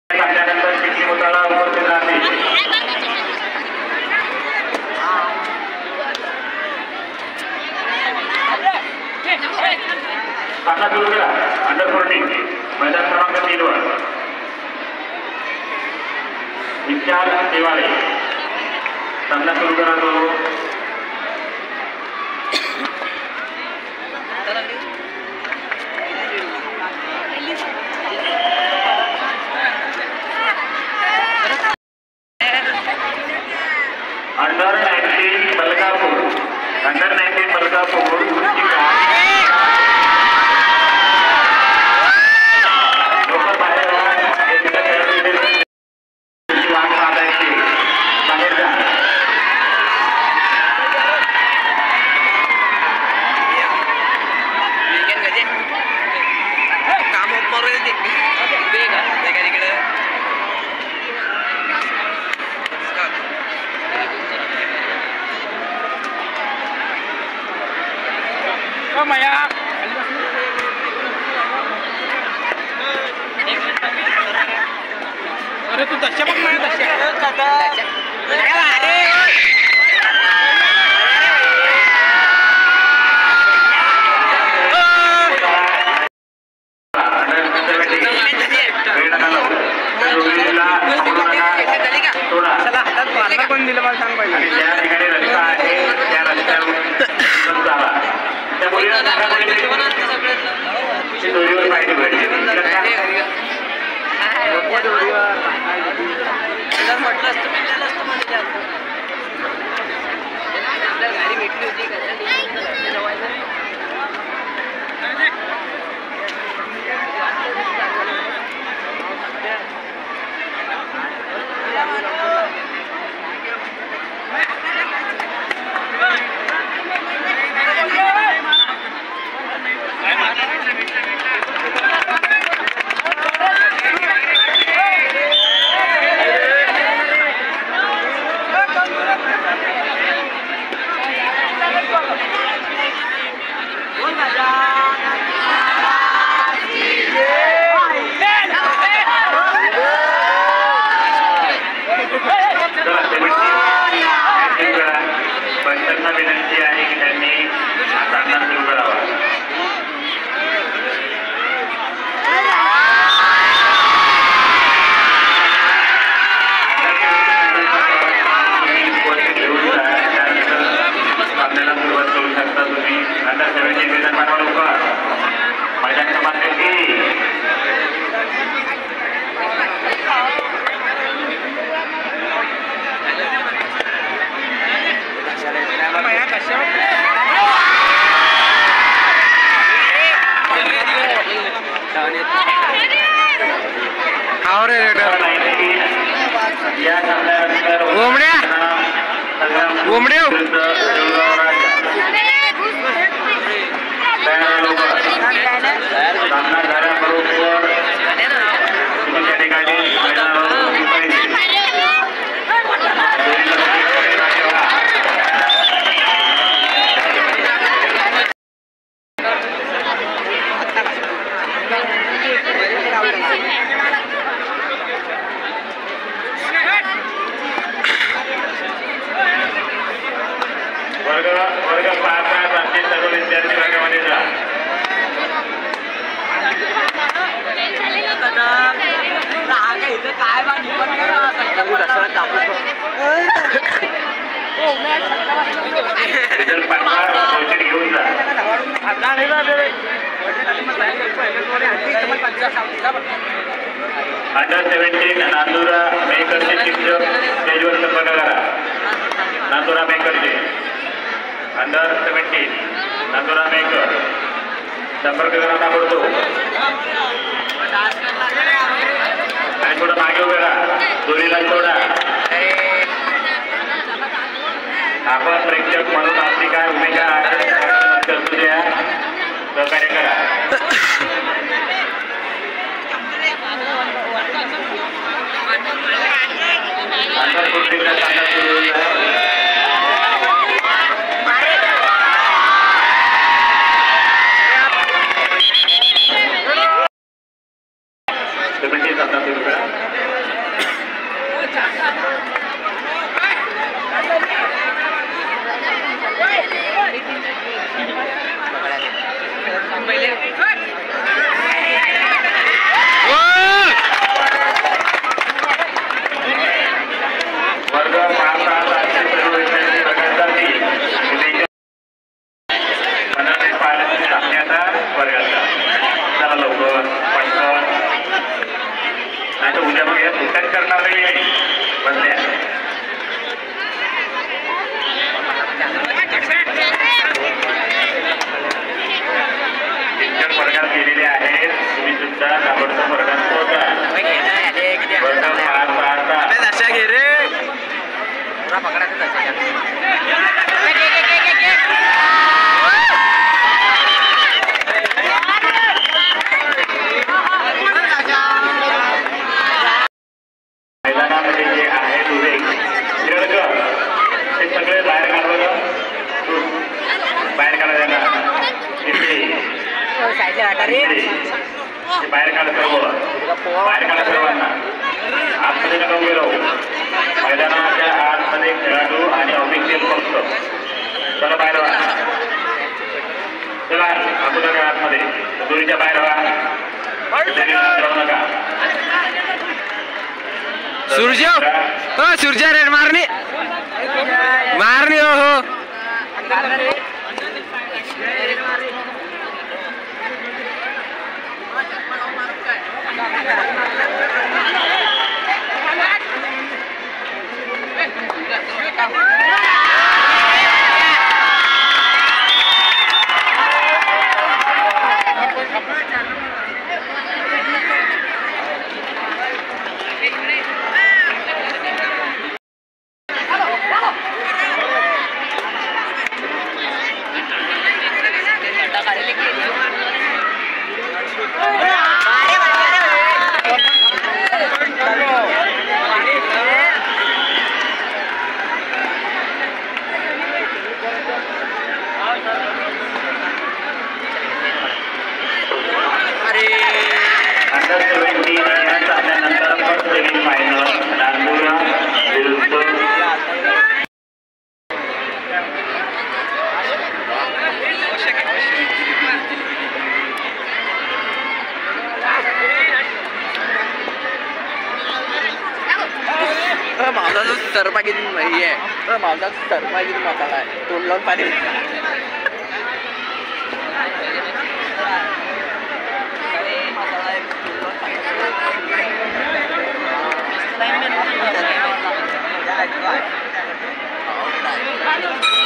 त्यानंतर पिकली मोताळा उपस्थित राहते. सामना सुरू केला. अंडर 14 मैदान क्रमांक 3 वर विचार देवाळे सामना सुरू करा. तो अंडर 19 मलकापूर अरे तू दशा बघ ना. हातात पण दिलं मला सांग पाहिजे. त्या ठिकाणी रस्ता आहे त्या रस्त्यावर माहिती भेटली. म्हटलं असतं मी त्याला असतं म्हणजे गाडी भेटली होती विनंती आहे की त्यांनी सामना सुरू करावा. आपल्याला सुरुवात करू शकता तुम्ही. अंडर 17 मैदान बनवा लवकर. मैदान क्रमांक 3 सामना झाल्याबरोबर तुमच्या ठिकाणी वर्ग 5 आमचे सर्व विद्यार्थी वर्गामध्ये जा. घेऊन जा. अंडर 17 नांदुरा मेकरचे शिक्षक स्टेजवर संपर्क करा. नांदुरा मेकरचे अंडर 17 नांदुरा मेकर संपर्क करा पडतो. आणि थोडं मागे उभे राहा. दोरीला सोडा. आपण प्रेक्षक म्हणून आपली काय भूमिका करतो द्या. सहकार्य करा. अंडर 14 सामना सुरू होईल. विनंती 1700 रुपये. वर्ग 5-6 विद्यार्थी प्रकारसाठी पन्नास पाहिजे टाकण्याचा वर्गाचा. चला लवकर पटकन नाही तर उद्या मग या सुट्ट्याच करणार नाही बसल्या. शिक्षक वर्गात गेलेले आहेत. तुम्ही सुद्धा ताबडतोब वर्गात पोहोचा. वर्ग 5-6 घे रे मैदानामध्ये जे आहेत उभे खेळक ते सगळे बाहेर काढवलं. बाहेर काढा त्यांना. बाहेर काढा सर्व. बाहेर काढा सर्वांना. आतमध्ये नका उभे राहू. मैदानाच्या आतमध्ये खेळाडू आणि ऑफिशियल फक्त. चला बाहेर व्हा. चला अगोदर आतमध्ये दोरीच्या बाहेर व्हा. जाऊ नका. सूर्या रेड मारणी मारणी हो माझा जो सरपागी नाही आहे तर माझा सरपागी मसाला आहे. तोंड लावून पाणी मसाला